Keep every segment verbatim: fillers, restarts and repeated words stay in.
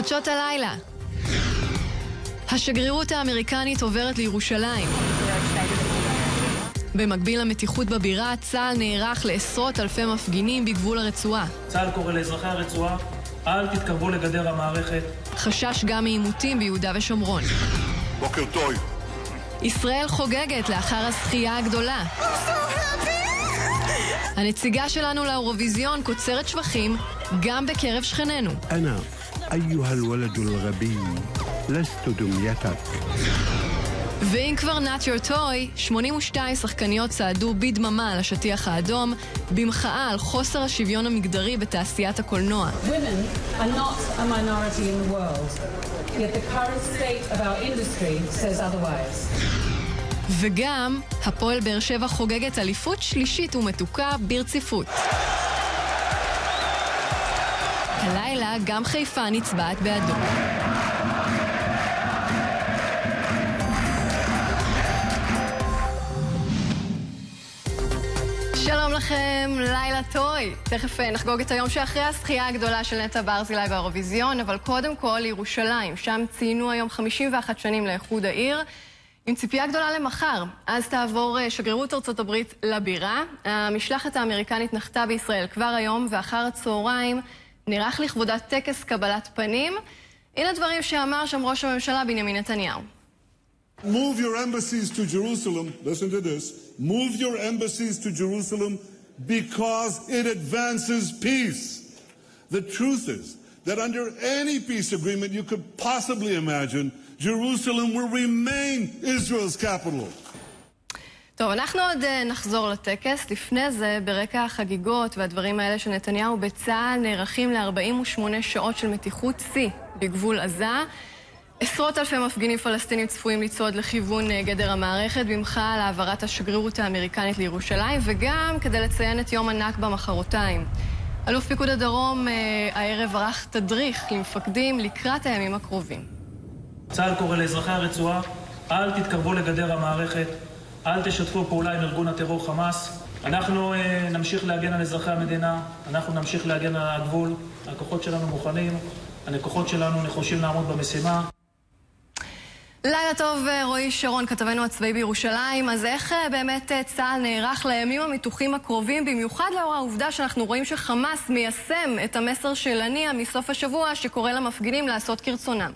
חדשות הלילה. השגרירות האמריקנית עוברת לירושלים. במקביל למתיחות בבירה, צה"ל נערך לעשרות אלפי מפגינים בגבול הרצועה. צה"ל קורא לאזרחי הרצועה, אל תתקרבו לגדר המערכת. חשש גם מעימותים ביהודה ושומרון. בוקר טוב. ישראל חוגגת לאחר הזכייה הגדולה. הנציגה שלנו לאירוויזיון קוצרת שבחים גם בקרב שכנינו. أنا أيها الولد الغبي لست دميتك. ואם כבר not your toy, שמונים ושתיים שחקניות צעדו בדממה על השטיח האדום במחאה על חוסר השוויון המגדרי בתעשיית הקולנוע. Women are not a minority in the world. Yet the current state of our industry says otherwise. וגם הפועל באר שבע חוגגת אליפות שלישית ומתוקה ברציפות. הלילה גם חיפה נצבעת באדום. שלום לכם, לילה טוי. תכף נחגוג את היום שאחרי הזכייה הגדולה של נטע ברזילי באירוויזיון, אבל קודם כל לירושלים. שם ציינו היום חמישים ואחת שנים לאיחוד העיר, עם ציפייה גדולה למחר. אז תעבור שגרירות ארצות הברית לבירה. המשלחת האמריקנית נחתה בישראל כבר היום, ואחר הצהריים נערך לכבודה טקס קבלת פנים. הנה דברים שאמר שם ראש הממשלה בנימין נתניהו. Move your embassies to Jerusalem. Listen to this. Move your embassies to Jerusalem because it advances peace. The truth is that under any peace agreement you could possibly imagine, Jerusalem will remain Israel's capital. טוב, אנחנו עוד נחזור לטקס. לפני זה, ברקע החגיגות והדברים האלה של נתניהו בצה"ל נערכים ל-ארבעים ושמונה שעות של מתיחות שיא בגבול עזה. עשרות אלפי מפגינים פלסטינים צפויים לצעוד לכיוון גדר המערכת במחאה על העברת השגרירות האמריקנית לירושלים, וגם כדי לציין את יום הנכבה מחרתיים. אלוף פיקוד הדרום הערב ערך תדריך למפקדים לקראת הימים הקרובים. צה"ל קורא לאזרחי הרצועה, אל תתקרבו לגדר המערכת, אל תשתפו פעולה עם ארגון הטרור חמאס. אנחנו אה, נמשיך להגן על אזרחי המדינה, אנחנו נמשיך להגן על הגבול, הכוחות שלנו מוכנים, הכוחות שלנו נחושים לעמוד במשימה. לילה טוב, רועי שרון, כתבנו הצבאי בירושלים. אז איך באמת צה"ל נערך לימים המתוחים הקרובים, במיוחד לאור העובדה שאנחנו רואים שחמאס מיישם את המסר של הנייה מסוף השבוע שקורא למפגינים לעשות כרצונם?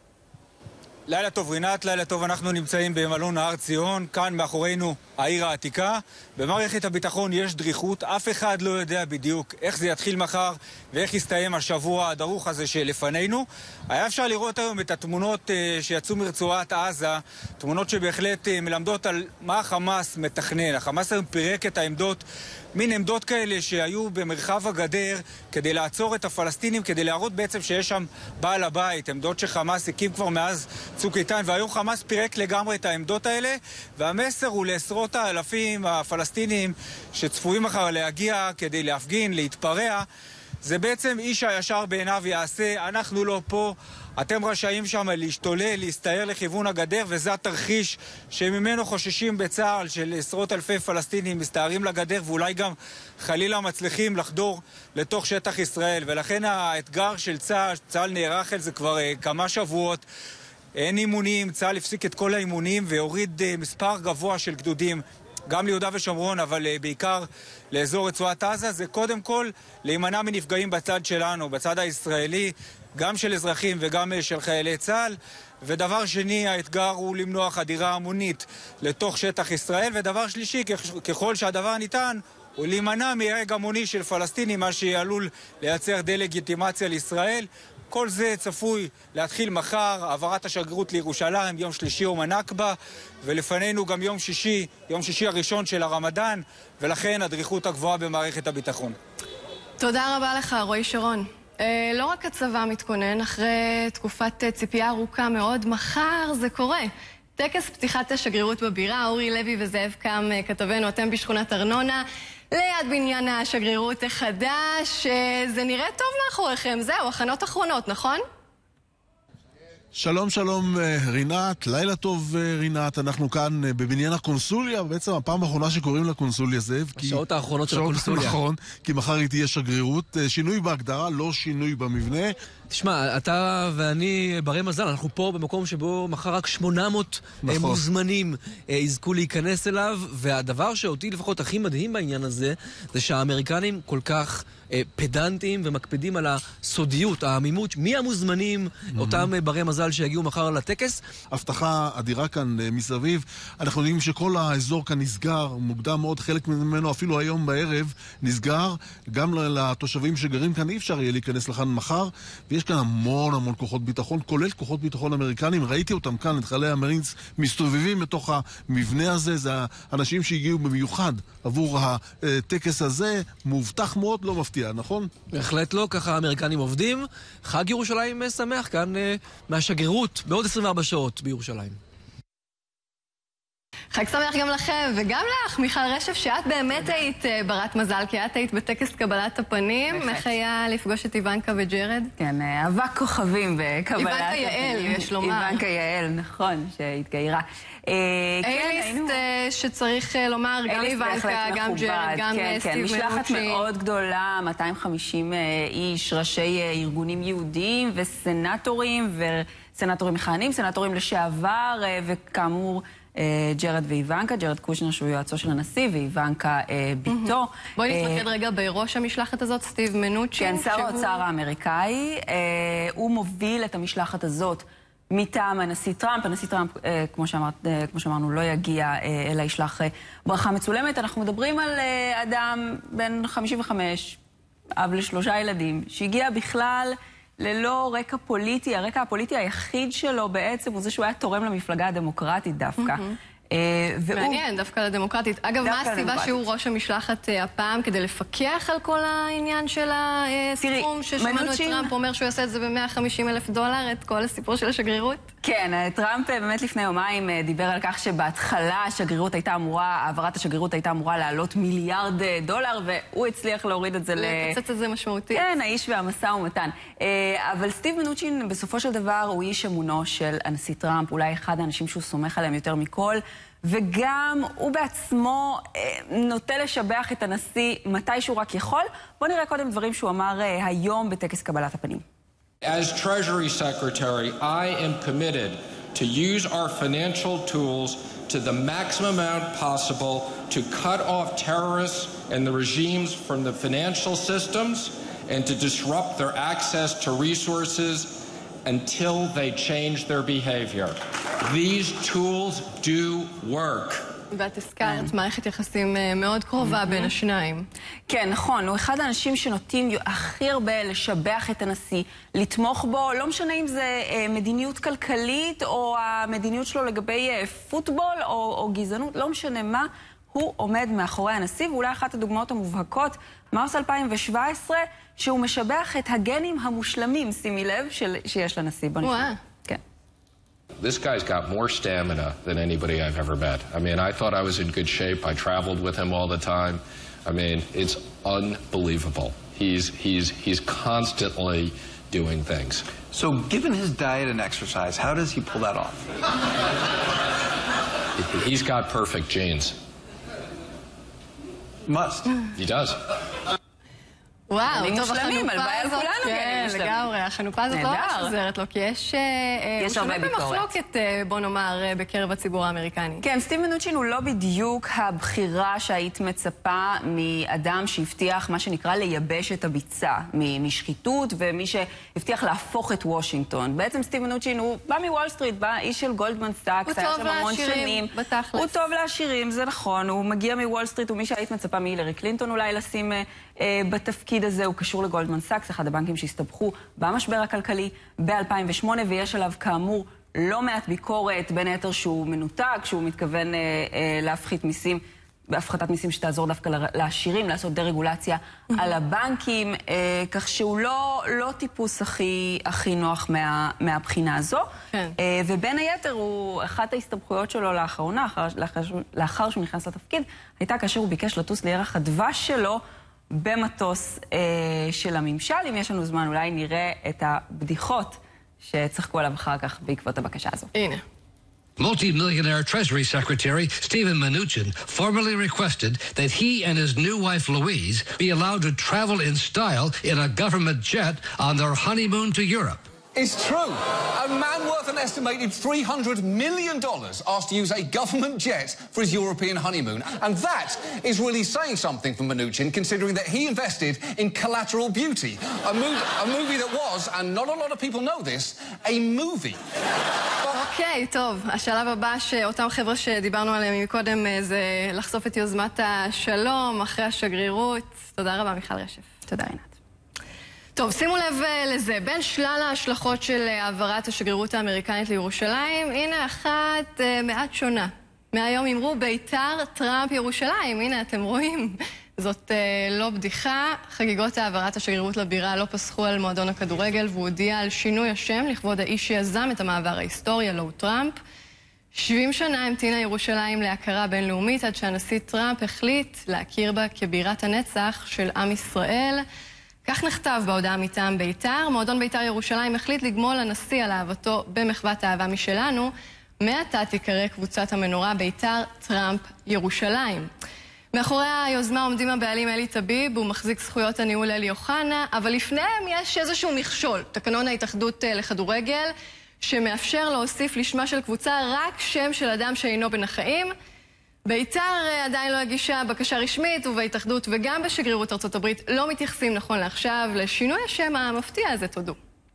לילה טוב רינת, לילה טוב, אנחנו נמצאים במלון הר ציון, כאן מאחורינו העיר העתיקה. במערכת הביטחון יש דריכות, אף אחד לא יודע בדיוק איך זה יתחיל מחר ואיך יסתיים השבוע הדרוך הזה שלפנינו. היה אפשר לראות היום את התמונות uh, שיצאו מרצועת עזה, תמונות שבהחלט uh, מלמדות על מה החמאס מתכנן. החמאס היום פירק את העמדות, מין עמדות כאלה שהיו במרחב הגדר כדי לעצור את הפלסטינים, כדי להראות בעצם שיש שם בעל הבית, עמדות שחמאס הקים כבר מאז צוק איתן, והיום חמאס פירק לגמרי את העמדות האלה, והמסר הוא לעשרות האלפים הפלסטינים שצפויים אחר להגיע כדי להפגין, להתפרע. זה בעצם איש הישר בעיניו יעשה, אנחנו לא פה, אתם רשאים שם להשתולל, להסתער לכיוון הגדר, וזה התרחיש שממנו חוששים בצה"ל, של עשרות אלפי פלסטינים מסתערים לגדר, ואולי גם חלילה מצליחים לחדור לתוך שטח ישראל. ולכן האתגר של צה"ל, צה"ל נערך על זה כבר uh, כמה שבועות, אין אימונים, צה"ל הפסיק את כל האימונים והוריד uh, מספר גבוה של גדודים, גם ליהודה ושומרון, אבל uh, בעיקר לאזור רצועת עזה. זה קודם כל להימנע מנפגעים בצד שלנו, בצד הישראלי, גם של אזרחים וגם של חיילי צה"ל. ודבר שני, האתגר הוא למנוע חדירה המונית לתוך שטח ישראל. ודבר שלישי, ככל שהדבר ניתן, הוא להימנע מהרג המוני של פלסטינים, מה שעלול לייצר דה-לגיטימציה לישראל. כל זה צפוי להתחיל מחר, העברת השגרירות לירושלים, יום שלישי יום הנכבה, ולפנינו גם יום שישי, יום שישי הראשון של הרמדאן, ולכן הדריכות הגבוהה במערכת הביטחון. תודה רבה לך, רועי שרון. אה, לא רק הצבא מתכונן, אחרי תקופת ציפייה ארוכה מאוד, מחר זה קורה. טקס פתיחת השגרירות בבירה, אורי לוי וזאב קם, כתבנו, אתם בשכונת ארנונה, ליד בניין השגרירות החדש. זה נראה טוב מאחוריכם, זהו, הכנות אחרונות, נכון? שלום שלום רינת, לילה טוב רינת, אנחנו כאן בבניין הקונסוליה, בעצם הפעם האחרונה שקוראים לקונסוליה זאב. השעות האחרונות של הקונסוליה. נכון, כי מחר היא תהיה שגרירות, שינוי בהגדרה, לא שינוי במבנה. תשמע, אתה ואני ברי מזל, אנחנו פה במקום שבו מחר רק שמונה מאות נכון. מוזמנים יזכו להיכנס אליו, והדבר שאותי לפחות הכי מדהים בעניין הזה, זה שהאמריקנים כל כך פדנטים ומקפידים על הסודיות, העמימות, מי המוזמנים, mm-hmm. אותם ברי מזל שיגיעו מחר לטקס. הבטחה אדירה כאן מסביב. אנחנו יודעים שכל האזור כאן נסגר, מוקדם מאוד, חלק ממנו אפילו היום בערב נסגר. גם לתושבים שגרים כאן אי אפשר יהיה להיכנס לכאן מחר, ויש כאן המון המון כוחות ביטחון, כולל כוחות ביטחון אמריקנים. ראיתי אותם כאן, את חיילי המרינס, מסתובבים בתוך המבנה הזה. זה האנשים שהגיעו במיוחד עבור הטקס הזה. מובטח מאוד, לא מפתיע. נכון? בהחלט לא, ככה האמריקנים עובדים. חג ירושלים שמח כאן מהשגרירות בעוד עשרים וארבע שעות בירושלים. חג שמח גם לכם, וגם לך, מיכל רשף, שאת באמת היית ברת מזל, כי את היית בטקס קבלת הפנים. איך היה לפגוש את איוונקה וג'רד? כן, אבק כוכבים בקבלת הפנים. איוונקה יעל, יש לומר. איוונקה יעל, נכון, שהתגיירה. אייליסט שצריך לומר, גם איוונקה, גם ג'רד, גם סטיב מנוצ'י. משלחת מאוד גדולה, מאתיים וחמישים איש, ראשי ארגונים יהודיים וסנטורים, וסנטורים מכהנים, סנטורים לשעבר, וכאמור, ג'רד ואיוונקה, ג'רד קושנר שהוא יועצו של הנשיא, ואיוונקה ביתו. בואי נתמקד רגע בראש המשלחת הזאת, סטיב מנוצ'י. כן, שר האוצר האמריקאי. הוא מוביל את המשלחת הזאת מטעם הנשיא טראמפ. הנשיא טראמפ, כמו שאמרנו, לא יגיע אלא ישלח ברכה מצולמת. אנחנו מדברים על אדם בן חמישים וחמש, אב לשלושה ילדים, שהגיע בכלל ללא רקע פוליטי. הרקע הפוליטי היחיד שלו בעצם הוא זה שהוא היה תורם למפלגה הדמוקרטית דווקא. מעניין, דווקא לדמוקרטית. אגב, מה הסיבה שהוא ראש המשלחת הפעם? כדי לפקח על כל העניין של הסכום ששמענו את טראמפ אומר שהוא יעשה את זה ב-מאה וחמישים אלף דולר, את כל הסיפור של השגרירות? כן, טראמפ באמת לפני יומיים דיבר על כך שבהתחלה השגרירות הייתה אמורה, העברת השגרירות הייתה אמורה לעלות מיליארד דולר, והוא הצליח להוריד את זה ל... לקצץ את זה משמעותי. כן, האיש והמשא ומתן. אבל סטיב מנוצ'ין בסופו של דבר הוא איש אמונו של הנשיא טראמפ, אולי אחד האנשים שהוא סומך עליהם יותר מכל, וגם הוא בעצמו נוטה לשבח את הנשיא מתי שהוא רק יכול. בואו נראה קודם דברים שהוא אמר היום בטקס קבלת הפנים. As Treasury Secretary, I am committed to use our financial tools to the maximum amount possible to cut off terrorists and the regimes from the financial systems and to disrupt their access to resources until they change their behavior. These tools do work. ואת הזכרת מערכת יחסים מאוד קרובה בין השניים. כן, נכון. הוא אחד האנשים שנוטים הכי הרבה לשבח את הנשיא, לתמוך בו, לא משנה אם זה מדיניות כלכלית או המדיניות שלו לגבי פוטבול או, או גזענות, לא משנה מה, הוא עומד מאחורי הנשיא, ואולי אחת הדוגמאות המובהקות, מרס אלפיים שבע עשרה, שהוא משבח את הגנים המושלמים, שימי לב, של, שיש לנשיא. בוא נשמע. כן. This guy's got more stamina than anybody I've ever met. I mean, I thought I was in good shape. I traveled with him all the time. I mean, it's unbelievable. He's, he's, he's constantly doing things. So given his diet and exercise, how does he pull that off? He's got perfect genes. Must. He does. וואו, גנים טוב, מושלמים, החנופה הלוואי על הזאת, כולנו גנים כן, מושלמים. לגמרי, החנופה הזאת לא נהדר. ממש עוזרת לו, כי יש יש הרבה ביקורת. במחלוקת, בוא נאמר, בקרב הציבור האמריקני. כן, סטיב מנוצ'ין הוא לא בדיוק הבחירה שהיית מצפה מאדם שהבטיח מה שנקרא לייבש את הביצה משחיתות, ומי שהבטיח להפוך את וושינגטון. בעצם סטיב מנוצ'ין הוא בא מוול סטריט, בא איש של גולדמן סאקס, הוא טוב לעשירים, בתכלס. הוא טוב לעשירים, זה נכון, הוא מגיע מוול סטריט, ומי שהיית מצפה מהילרי קלינטון אולי לשים אה, בתפקיד הזה, הוא קשור לגולדמן סאקס, אחד הבנקים שהסתבכו במשבר הכלכלי ב-אלפיים ושמונה, ויש עליו כאמור לא מעט ביקורת, בין היתר שהוא מנותק, שהוא מתכוון אה, אה, להפחית מיסים, בהפחתת מיסים שתעזור דווקא לעשירים, לעשות דרגולציה על הבנקים, אה, כך שהוא לא, לא טיפוס הכי, הכי נוח מה, מהבחינה הזו. כן. אה, ובין היתר, הוא, אחת ההסתבכויות שלו לאחרונה, לאחר, לאחר, לאחר שהוא נכנס לתפקיד, הייתה כאשר הוא ביקש לטוס לירח הדבש שלו, במטוס אה, של הממשל. אם יש לנו זמן, אולי נראה את הבדיחות שצחקו עליו אחר כך בעקבות הבקשה הזו. הנה. Multi-millionaire Treasury Secretary Steven Mnuchin formally requested that he and his new wife Louise be allowed to travel in style in a government jet on their honeymoon to Europe. It's true. A man worth an estimated three hundred million dollars asked to use a government jet for his European honeymoon. And that is really saying something for Mnuchin, considering that he invested in Collateral Beauty, a, mov- a movie that was, and not a lot of people know this, a movie. אוקיי, טוב. השלב הבא שאותם חבר'ה שדיברנו עליהם מקודם זה לחשוף את יוזמת השלום אחרי השגרירות. תודה רבה, מיכל רשף. תודה, עינת. טוב, שימו לב לזה. בין שלל ההשלכות של העברת השגרירות האמריקנית לירושלים, הנה אחת מעט שונה. מהיום אמרו ביתר טראמפ ירושלים. הנה, אתם רואים. זאת לא בדיחה. חגיגות העברת השגרירות לבירה לא פסחו על מועדון הכדורגל, והוא הודיע על שינוי השם לכבוד האיש שיזם את המעבר ההיסטורי, הלוא טראמפ. שבעים שנה המתינה ירושלים להכרה בינלאומית, עד שהנשיא טראמפ החליט להכיר בה כבירת הנצח של עם ישראל. כך נכתב בהודעה מטעם ביתר. מועדון ביתר ירושלים החליט לגמול לנשיא על אהבתו במחוות אהבה משלנו. מעתה תיקרא קבוצת המנורה ביתר טראמפ ירושלים. מאחורי היוזמה עומדים הבעלים אלי טביב, הוא מחזיק זכויות הניהול אלי אוחנה, אבל לפניהם יש איזשהו מכשול, תקנון ההתאחדות לכדורגל, שמאפשר להוסיף לשמה של קבוצה רק שם של אדם שאינו בין החיים. ביתר עדיין לא הגישה בקשה רשמית, ובהתאחדות וגם בשגרירות ארצות הברית לא מתייחסים נכון לעכשיו לשינוי השם המפתיע הזה, תודו.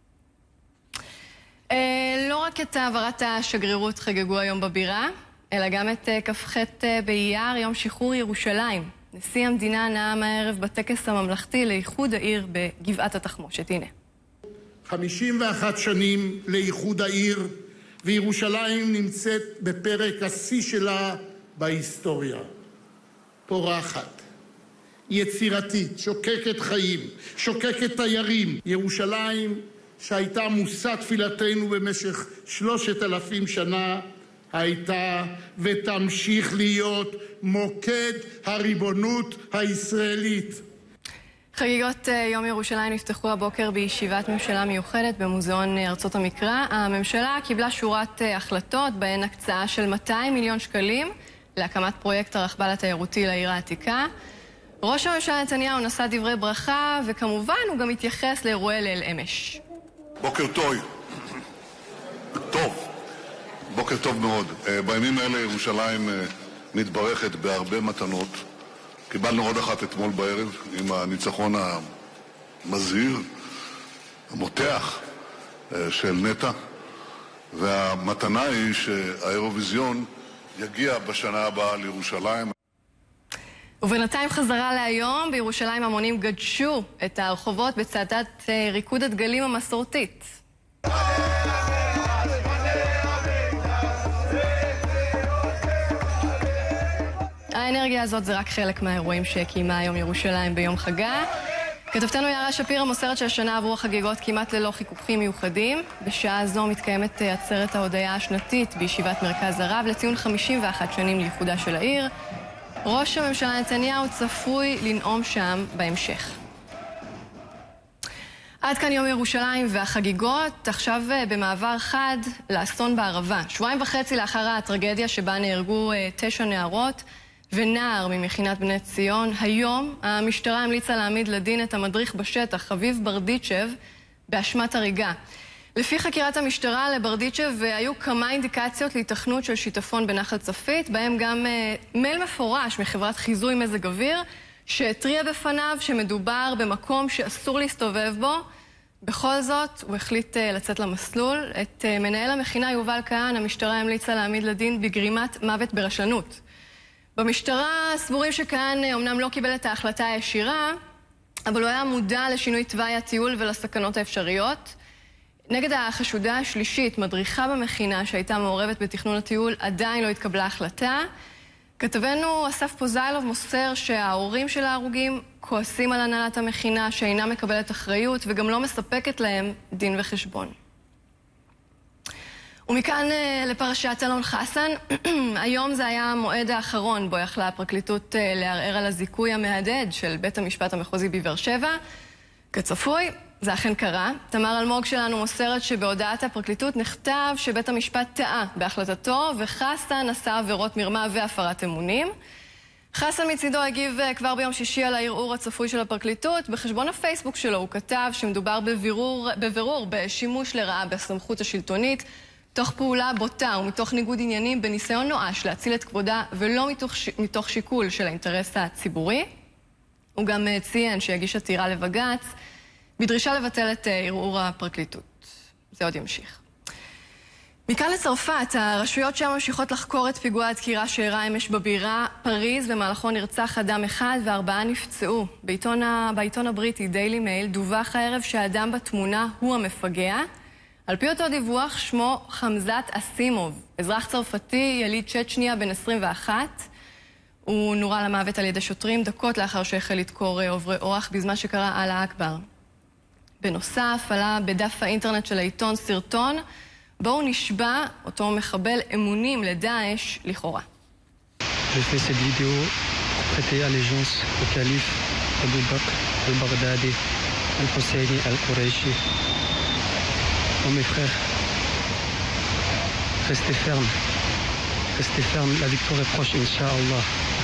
לא רק את העברת השגרירות חגגו היום בבירה, אלא גם את כ"ח באייר, יום שחרור ירושלים. נשיא המדינה נאם הערב בטקס הממלכתי לאיחוד העיר בגבעת התחמושת. הנה. חמישים ואחת שנים לאיחוד העיר, וירושלים נמצאת בפרק השיא שלה בהיסטוריה. פורחת, יצירתית, שוקקת חיים, שוקקת תיירים. ירושלים שהייתה מושא תפילתנו במשך שלושת אלפים שנה, הייתה ותמשיך להיות מוקד הריבונות הישראלית. חגיגות יום ירושלים נפתחו הבוקר בישיבת ממשלה מיוחדת במוזיאון ארצות המקרא. הממשלה קיבלה שורת החלטות בהן הקצאה של מאתיים מיליון שקלים להקמת פרויקט הרכבל התיירותי לעיר העתיקה. ראש הממשלה נתניהו נשא דברי ברכה, וכמובן הוא גם התייחס לאירועי ליל אמש. בוקר טוב. טוב. בוקר טוב מאוד. בימים האלה ירושלים מתברכת בהרבה מתנות. קיבלנו עוד אחת אתמול בערב עם הניצחון המזהיר, המותח של נטע, והמתנה היא שהאירוויזיון יגיע בשנה הבאה לירושלים. ובינתיים חזרה להיום, בירושלים המונים גדשו את הרחובות בצעדת ריקוד הדגלים המסורתית. האנרגיה הזאת זה רק חלק מהאירועים שקיימה היום ירושלים ביום חגה. כתבתנו יערה שפירא מוסרת שהשנה עברו החגיגות כמעט ללא חיכוכים מיוחדים. בשעה זו מתקיימת עצרת ההודיה השנתית בישיבת מרכז הרב לציון חמישים ואחת שנים לייחודה של העיר. ראש הממשלה נתניהו צפוי לנאום שם בהמשך. עד כאן יום ירושלים והחגיגות. עכשיו במעבר חד לאסון בערבה. שבועיים וחצי לאחר הטרגדיה שבה נהרגו תשע נערות ונער ממכינת בני ציון, היום המשטרה המליצה להעמיד לדין את המדריך בשטח, חביב ברדיצ'ב, באשמת הריגה. לפי חקירת המשטרה לברדיצ'ב היו כמה אינדיקציות להתכנות של שיטפון בנחל צפית, בהם גם מייל מפורש מחברת חיזוי מזג אוויר, שהתריע בפניו שמדובר במקום שאסור להסתובב בו. בכל זאת, הוא החליט לצאת למסלול. את מנהל המכינה יובל כהן, המשטרה המליצה להעמיד לדין בגרימת מוות ברשלנות. במשטרה סבורים שכהן אומנם לא קיבל את ההחלטה הישירה, אבל הוא היה מודע לשינוי תוואי הטיול ולסכנות האפשריות. נגד החשודה השלישית, מדריכה במכינה שהייתה מעורבת בתכנון הטיול, עדיין לא התקבלה החלטה. כתבנו אסף פוזיילוב מוסר שההורים של ההרוגים כועסים על הנהלת המכינה שאינה מקבלת אחריות וגם לא מספקת להם דין וחשבון. ומכאן לפרשת אלון חסן. היום זה היה המועד האחרון בו יכלה הפרקליטות לערער על הזיכוי המהדהד של בית המשפט המחוזי בבאר שבע. כצפוי, זה אכן קרה. תמר אלמוג שלנו מוסרת שבהודעת הפרקליטות נכתב שבית המשפט טעה בהחלטתו, וחסן עשה עבירות מרמה והפרת אמונים. חסן מצידו הגיב כבר ביום שישי על הערעור הצפוי של הפרקליטות. בחשבון הפייסבוק שלו הוא כתב שמדובר בבירור, בבירור בשימוש לרעה בסמכות השלטונית, תוך פעולה בוטה ומתוך ניגוד עניינים בניסיון נואש להציל את כבודה ולא מתוך, מתוך שיקול של האינטרס הציבורי. הוא גם ציין שיגיש עתירה לבג"ץ בדרישה לבטל את ערעור הפרקליטות. זה עוד ימשיך. מכאן לצרפת, הרשויות שם ממשיכות לחקור את פיגוע הדקירה שאירע אמש בבירה פריז, במהלכו נרצח אדם אחד וארבעה נפצעו. בעיתון, ה... בעיתון הבריטי דיילי מייל דווח הערב שהאדם בתמונה הוא המפגע. על פי אותו דיווח שמו חמזת אסימוב, אזרח צרפתי, יליד צ'צ'ניה בן עשרים ואחת. הוא נורה למוות על ידי שוטרים דקות לאחר שהחל לדקור עוברי אורח בזמן שקרא אללה אכבר. בנוסף, עלה בדף האינטרנט של העיתון סרטון בו הוא נשבע אותו מחבל אמונים לדאעש לכאורה. Je fais cette vidéo pour prêter allégeance au calife Abu Bakr al-Baghdadi al-Husseini al-Quraishi. Oh mes frères, restez fermes, restez fermes, la victoire est proche, Inch'Allah.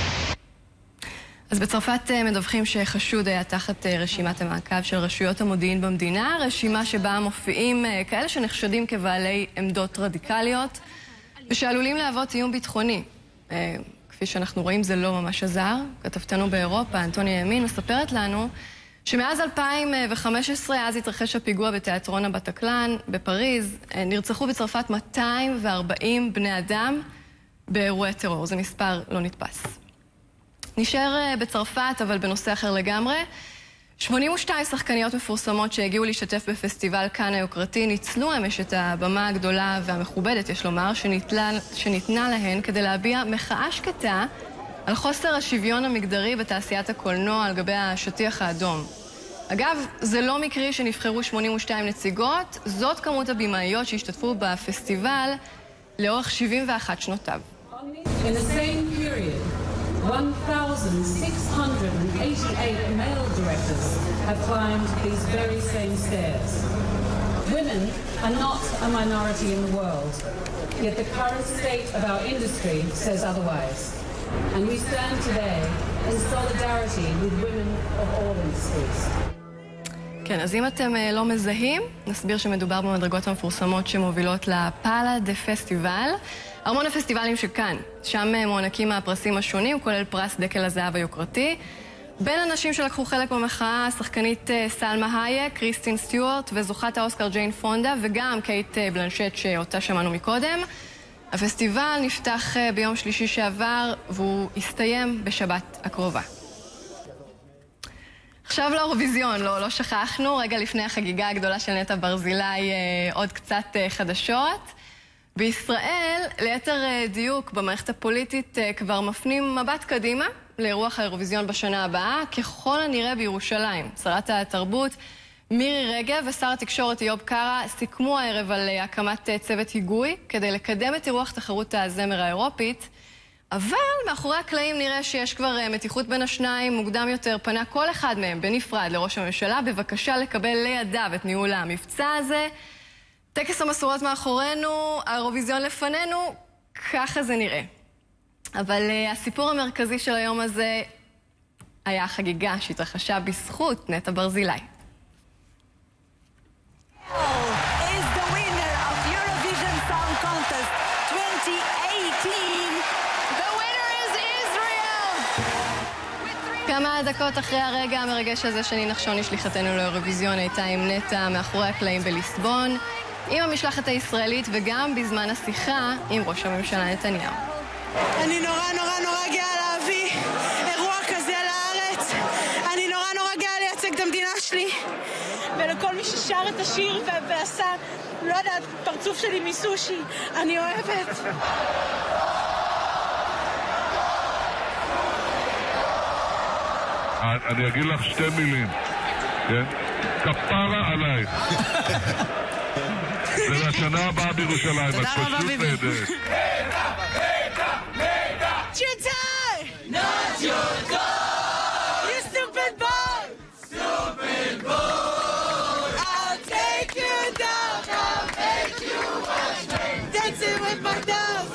אז בצרפת מדווחים שחשוד היה תחת רשימת המעקב של רשויות המודיעין במדינה, רשימה שבה מופיעים כאלה שנחשדים כבעלי עמדות רדיקליות ושעלולים להוות איום ביטחוני. כפי שאנחנו רואים זה לא ממש עזר. כתבתנו באירופה, אנטוניה ימין, מספרת לנו שמאז אלפיים וחמש עשרה, אז התרחש הפיגוע בתיאטרון הבטקלן בפריז, נרצחו בצרפת מאתיים וארבעים בני אדם באירועי טרור. זה מספר לא נתפס. נשאר בצרפת, אבל בנושא אחר לגמרי. שמונים ושתיים שחקניות מפורסמות שהגיעו להשתתף בפסטיבל כאן היוקרתי ניצלו אמש את הבמה הגדולה והמכובדת, יש לומר, שניתנה, שניתנה להן כדי להביע מחאה שקטה על חוסר השוויון המגדרי בתעשיית הקולנוע על גבי השטיח האדום. אגב, זה לא מקרי שנבחרו שמונים ושתיים נציגות, זאת כמות הבמאיות שהשתתפו בפסטיבל לאורך שבעים ואחת שנותיו. In the same period, one thousand six hundred eighty-eight male directors have climbed these very same stairs. Women are not a minority in the world, yet the current state of our industry says otherwise. And we stand today in solidarity with women of all industries. כן, אז אם אתם לא מזהים, נסביר שמדובר במדרגות המפורסמות שמובילות לפאלה דה פסטיבל, ארמון הפסטיבלים שכאן. שם מוענקים הפרסים השונים, כולל פרס דקל הזהב היוקרתי. בין אנשים שלקחו חלק במחאה, השחקנית סלמה הייק, קריסטין סטיוארט וזוכת האוסקר ג'יין פונדה, וגם קייט בלנשט שאותה שמענו מקודם. הפסטיבל נפתח ביום שלישי שעבר, והוא יסתיים בשבת הקרובה. עכשיו לאירוויזיון, לא, לא שכחנו, רגע לפני החגיגה הגדולה של נטע ברזילי, עוד קצת חדשות. בישראל, ליתר דיוק, במערכת הפוליטית כבר מפנים מבט קדימה לאירוח האירוויזיון בשנה הבאה, ככל הנראה בירושלים. שרת התרבות מירי רגב ושר התקשורת איוב קרא סיכמו הערב על הקמת צוות היגוי כדי לקדם את אירוח תחרות הזמר האירופית, אבל מאחורי הקלעים נראה שיש כבר מתיחות בין השניים. מוקדם יותר פנה כל אחד מהם בנפרד לראש הממשלה בבקשה לקבל לידיו את ניהול המבצע הזה. טקס המסורות מאחורינו, האירוויזיון לפנינו, ככה זה נראה. אבל uh, הסיפור המרכזי של היום הזה היה החגיגה שהתרחשה בזכות נטע ברזילי. is the winner of Eurovision Song Contest twenty eighteen. The winner is Israel. כמה דקות אחרי הרגע המרגש הזה שני נחשוני שליחתנו לאירוויזיון הייתה עם נטע מאחורי הקלעים בליסבון, עם המשלחת הישראלית וגם בזמן השיחה עם ראש הממשלה נתניהו. אני נורא נורא נורא גאה להביא אירוע כזה לארץ. אני נורא נורא גאה לייצג את המדינה שלי. ולכל מי ששר את השיר ועשה, לא יודעת, פרצוף שלי מסושי, אני אוהבת. אני אגיד לך שתי מילים, כן? כפרה עלייך. זה לשנה הבאה בירושלים, את פשוט נהדרת. It's your time! Not your time! You stupid boy! Stupid boy!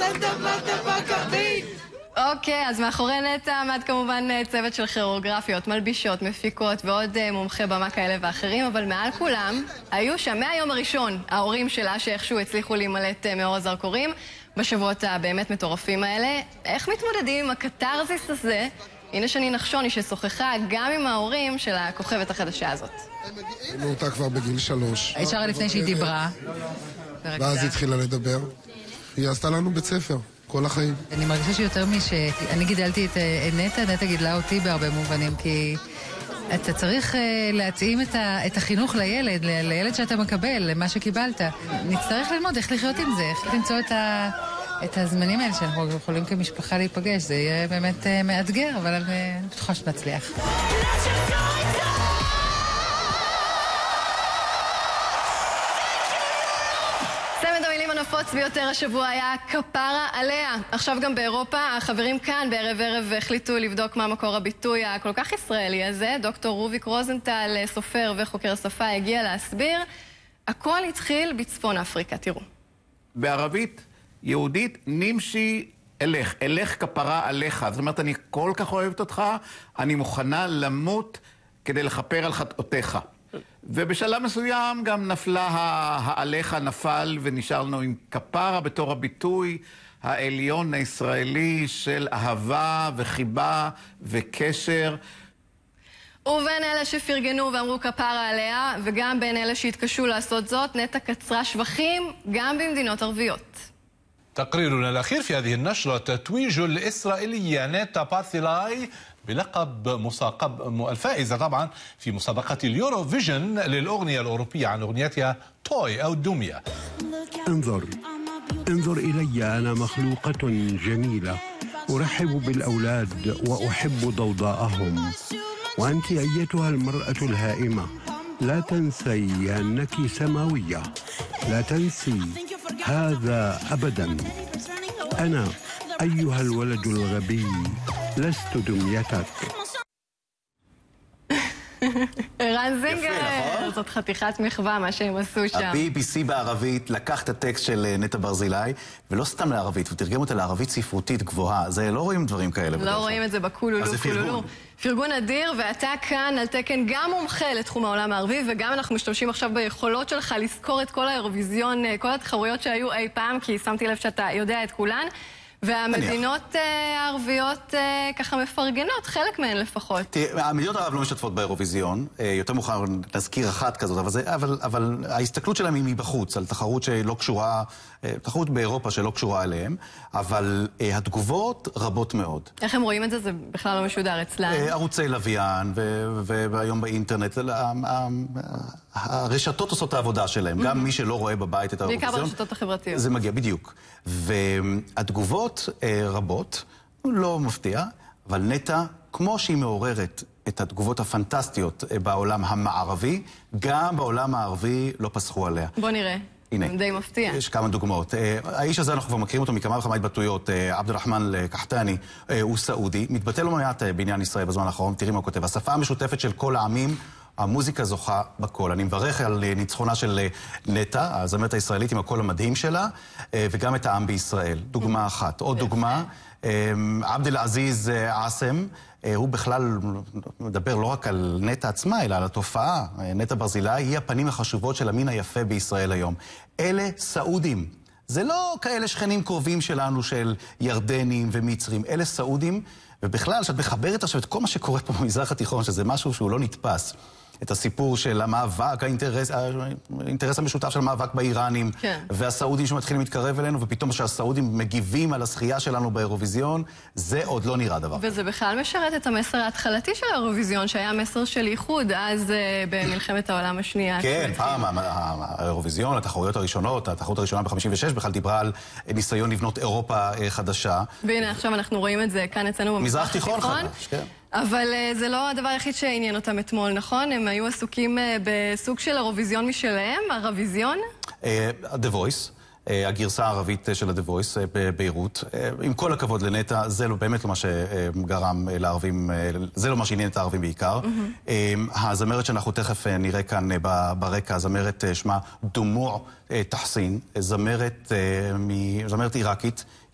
אוקיי, אז מאחורי נטע עמד כמובן צוות של כוריאוגרפיות, מלבישות, מפיקות ועוד מומחי במה כאלה ואחרים, אבל מעל כולם היו שם מהיום הראשון ההורים שלה שאיכשהו הצליחו להימלט מאור הזרקורים בשבועות הבאמת מטורפים האלה. איך מתמודדים עם הקטרזיס הזה? הנה שני נחשוני ששוחחה גם עם ההורים של הכוכבת החדשה הזאת. היינו אותה כבר בגיל שלוש. ישר לפני שהיא דיברה. ואז היא התחילה לדבר. היא עשתה לנו בית ספר, כל החיים. אני מרגישה שיותר מש... אני גידלתי את נטע, נטע גידלה אותי בהרבה מובנים, כי אתה צריך להתאים את, ה... את החינוך לילד, לילד שאתה מקבל, למה שקיבלת. נצטרך ללמוד איך לחיות עם זה, איך למצוא את ה... את הזמנים האלה שאנחנו יכולים כמשפחה להיפגש. זה יהיה באמת מאתגר, אבל אני בטוחה שנצליח. צמד המילים הנפוץ ביותר השבוע היה כפרה עליה. עכשיו גם באירופה, החברים כאן בערב ערב החליטו לבדוק מה מקור הביטוי הכל כך ישראלי הזה. דוקטור רוביק רוזנטל, סופר וחוקר שפה, הגיע להסביר. הכל התחיל בצפון אפריקה, תראו. בערבית יהודית, נמשי אלך, אלך כפרה עליך. זאת אומרת, אני כל כך אוהבת אותך, אני מוכנה למות כדי לכפר על חטאותיך. ובשלב מסוים גם נפלה העליך, נפל, ונשארנו עם כפרה בתור הביטוי העליון הישראלי של אהבה וחיבה וקשר. ובין אלה שפרגנו ואמרו כפרה עליה, וגם בין אלה שהתקשו לעשות זאת, נטע קצרה שבחים גם במדינות ערביות. تقريرنا الأخير في هذه النشرة تتويج الإسرائيلية نيتا بارثيلاي بلقب مساقب الفائزة طبعا في مسابقة اليورو فيجن للأغنية الأوروبية عن أغنيتها توي أو الدمية. انظر انظر إلي، أنا مخلوقة جميلة، أرحب بالأولاد وأحب ضوضاءهم، وأنت أيتها المرأة الهائمة لا تنسي أنك سماوية، لا تنسي هذا أبدا. أنا أيها الولد الغبي لست دميتك. ערן זינגר, זאת חתיכת מחווה מה שהם עשו שם. ה-בי בי סי בערבית לקח את הטקסט של נטע ברזילי, ולא סתם לערבית, הוא תרגם אותה לערבית ספרותית גבוהה. זה לא רואים דברים כאלה. לא רואים את זה בקולולו, קולולו. פרגון אדיר, ואתה כאן על תקן גם מומחה לתחום העולם הערבי, וגם אנחנו משתמשים עכשיו ביכולות שלך לזכור את כל האירוויזיון, כל התחרויות שהיו אי פעם, כי שמתי לב שאתה יודע את כולן. והמדינות הערביות ככה מפרגנות, חלק מהן לפחות. תראה, המדינות הערב לא משתתפות באירוויזיון, יותר מאוחר נזכיר אחת כזאת, אבל, זה, אבל, אבל ההסתכלות שלהם היא מבחוץ, על תחרות שלא קשורה, תחרות באירופה שלא קשורה אליהם, אבל התגובות רבות מאוד. איך הם רואים את זה? זה בכלל לא משודר אצלם. ערוצי לוויין, והיום באינטרנט, הרשתות עושות את העבודה שלהם, גם מי שלא רואה בבית את האירוויזיון. בעיקר ברשתות החברתיות. זה מגיע, בדיוק. והתגובות רבות, לא מפתיע, אבל נטע, כמו שהיא מעוררת את התגובות הפנטסטיות בעולם המערבי, גם בעולם הערבי לא פסחו עליה. בוא נראה. הנה, די מפתיע. יש כמה דוגמאות. האיש הזה, אנחנו כבר מכירים אותו מכמה וכמה התבטאויות, עבד אל-רחמן אל-קחטני, הוא סעודי, מתבטא לא מעט בעניין ישראל בזמן האחרון, תראי מה הוא כותב. השפה המשותפת של כל העמים, המוזיקה זוכה בקול. אני מברך על ניצחונה של נטע, הזמרת הישראלית עם הקול המדהים שלה, וגם את העם בישראל. דוגמה אחת. עוד דוגמה, עבד אל-עזיז עאסם, הוא בכלל מדבר לא רק על נטע עצמה, אלא על התופעה. נטע ברזילי היא הפנים החשובות של המין היפה בישראל היום. אלה סעודים. זה לא כאלה שכנים קרובים שלנו של ירדנים ומצרים. אלה סעודים, ובכלל, שאת מחברת עכשיו את כל מה שקורה פה במזרח התיכון, שזה משהו שהוא לא נתפס. את הסיפור של המאבק, האינטרס, האינטרס המשותף של המאבק באיראנים, כן. והסעודים שמתחילים להתקרב אלינו, ופתאום שהסעודים מגיבים על הזכייה שלנו באירוויזיון, זה עוד לא נראה דבר. וזה בכלל משרת את המסר ההתחלתי של האירוויזיון, שהיה מסר של ייחוד, אז במלחמת העולם השנייה. כן, פעם, האירוויזיון, התחרויות הראשונות, התחרות הראשונה ב-חמישים ושש, בכלל דיברה על ניסיון לבנות אירופה חדשה. והנה, עכשיו אנחנו רואים את זה כאן אצלנו במזרח התיכון. חדש, כן. אבל זה לא הדבר היחיד שעניין אותם אתמול, נכון? הם היו עסוקים בסוג של אירוויזיון משלהם, הרוויזיון? The Voice, הגרסה הערבית של The Voice בביירות. עם כל הכבוד לנטע, זה באמת לא מה שגרם לערבים, זה לא מה שעניין את הערבים בעיקר. הזמרת שאנחנו תכף נראה כאן ברקע, הזמרת שמה דומוע תחסין, זמרת עיראקית,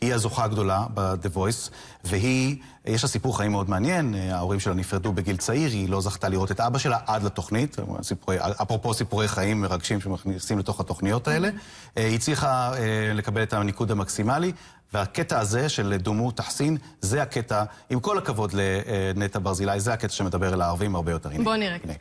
היא הזוכה הגדולה ב-The Voice, והיא, יש לה סיפור חיים מאוד מעניין, ההורים שלה נפרדו בגיל צעיר, היא לא זכתה לראות את אבא שלה עד לתוכנית, סיפורי, אפרופו סיפורי חיים מרגשים שמכניסים לתוך התוכניות האלה, היא צריכה לקבל את הניקוד המקסימלי, והקטע הזה של דומו תחסין, זה הקטע, עם כל הכבוד לנטע ברזילי, זה הקטע שמדבר אל הערבים הרבה יותר. בוא נראה קטע.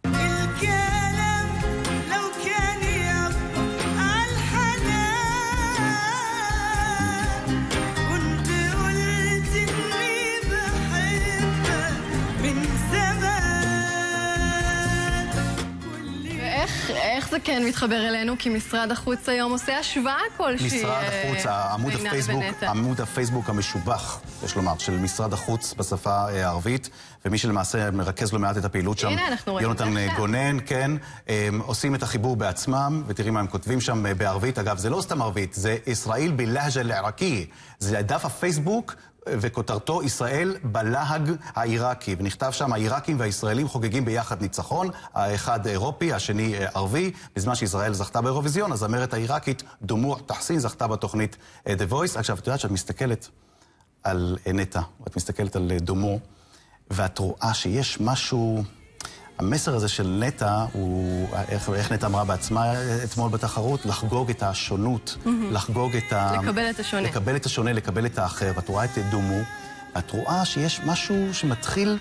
איך זה כן מתחבר אלינו? כי משרד החוץ היום עושה השוואה כלשהי. משרד החוץ, עמוד הפייסבוק, עמוד הפייסבוק המשובח, יש לומר, של משרד החוץ בשפה הערבית, ומי שלמעשה מרכז לו מעט את הפעילות שם, יונתן גונן, כן, עושים את החיבור בעצמם, ותראי מה הם כותבים שם בערבית. אגב, זה לא סתם ערבית, זה ישראל בלהג'ה לעיראקי. זה דף הפייסבוק, וכותרתו ישראל בלהג העיראקי, ונכתב שם, העיראקים והישראלים חוגגים ביחד ניצחון, האחד אירופי, השני ערבי, בזמן שישראל זכתה באירוויזיון, אז המרת העיראקית דומו תחסין זכתה בתוכנית The Voice. עכשיו, את יודעת שאת מסתכלת על נטע, ואת מסתכלת על דומו, ואת רואה שיש משהו, המסר הזה של נטע, הוא, איך, איך נטע אמרה בעצמה אתמול בתחרות, לחגוג את השונות, mm-hmm. לחגוג את ה... לקבל את השונה. לקבל את השונה, לקבל את האחר. ואת רואה את דומו, את רואה שיש משהו שמתחיל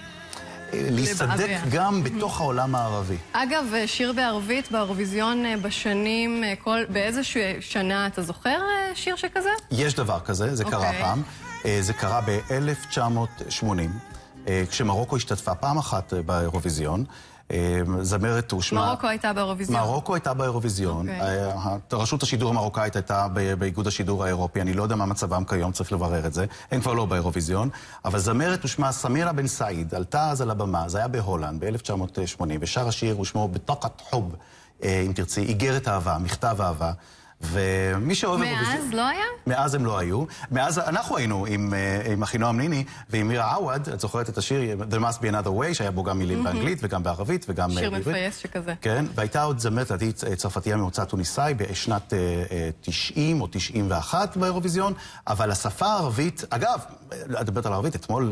להיסדק גם בתוך העולם הערבי. אגב, שיר בערבית באירוויזיון בשנים, כל, באיזושהי שנה, אתה זוכר שיר שכזה? יש דבר כזה, זה קרה פעם. זה קרה ב-אלף תשע מאות שמונים. כשמרוקו השתתפה פעם אחת באירוויזיון, זמרת הושמע... מרוקו הייתה באירוויזיון. מרוקו הייתה באירוויזיון. רשות השידור המרוקאית הייתה באיגוד השידור האירופי, אני לא יודע מה מצבם כיום, צריך לברר את זה. הם כבר לא באירוויזיון, אבל זמרת הושמע סמירה בן סעיד, עלתה אז על הבמה, זה היה בהולנד, ב-אלף תשע מאות שמונים, ושר השיר הושמו בטaqat חוב, אם תרצי, איגרת אהבה, מכתב אהבה. ומי שאוהב אירוויזיון... מאז לא היה? מאז הם לא היו. מאז אנחנו היינו עם, עם אחינועם ניני ועם מירה עווד, את זוכרת את השיר There must be another way, שהיה בו גם מילים באנגלית וגם בערבית וגם שיר בעברית. מפייס שכזה. כן, והייתה עוד זמרת לדעית צרפתייה ממוצא טוניסאי בשנת תשעים או תשעים ואחת באירוויזיון, אבל השפה הערבית, אגב, לדברת על הערבית, אתמול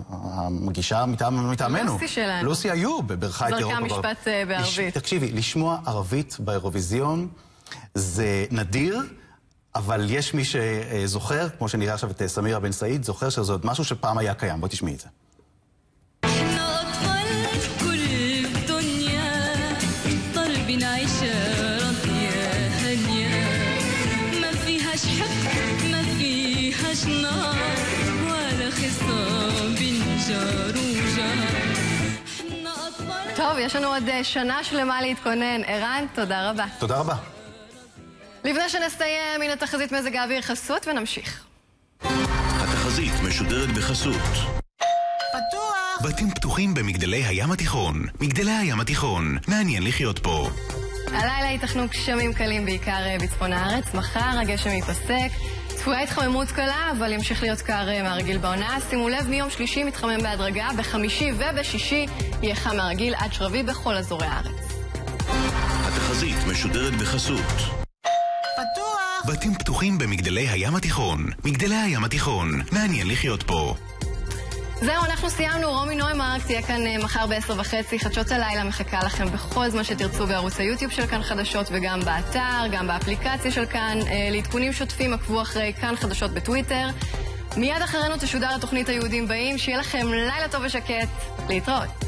המגישה מטעמנו. לוסי שלנו. לוסי איוב, ברכה את אירופה. זרקה משפט בערבית. תקשיבי, לשמוע ערבית באירוויזיון זה נדיר, אבל יש מי שזוכר, כמו שנראה עכשיו את סמירה בן סעיד, זוכר שזה עוד משהו שפעם היה קיים. בוא תשמעי את זה. טוב, יש לנו עוד שנה שלמה להתכונן. ערן, תודה רבה. תודה רבה. לפני שנסיים, הנה תחזית מזג האוויר חסות ונמשיך. התחזית משודרת בחסות. פתוח! בתים פתוחים במגדלי הים התיכון. מגדלי הים התיכון. מעניין לחיות פה. הלילה ייתכנו גשמים קלים בעיקר בצפון הארץ. מחר הגשם ייפסק. צפויה התחממות קלה, אבל ימשיך להיות קר מהרגיל בעונה. שימו לב, מיום שלישי מתחמם בהדרגה, בחמישי ובשישי יהיה חם מהרגיל עד שרבי בכל אזורי הארץ. התחזית משודרת בחסות. פתוח! בתים פתוחים במגדלי הים התיכון. מגדלי הים התיכון. מעניין לחיות פה. זהו, אנחנו סיימנו. רומי נוימרק תהיה כאן מחר בעשר וחצי. חדשות הלילה מחכה לכם בכל זמן שתרצו בערוץ היוטיוב של כאן חדשות וגם באתר, גם באפליקציה של כאן. לעדכונים שוטפים עקבו אחרי כאן חדשות בטוויטר. מיד אחרינו תשודר התוכנית היהודים באים. שיהיה לכם לילה טוב ושקט. להתראות.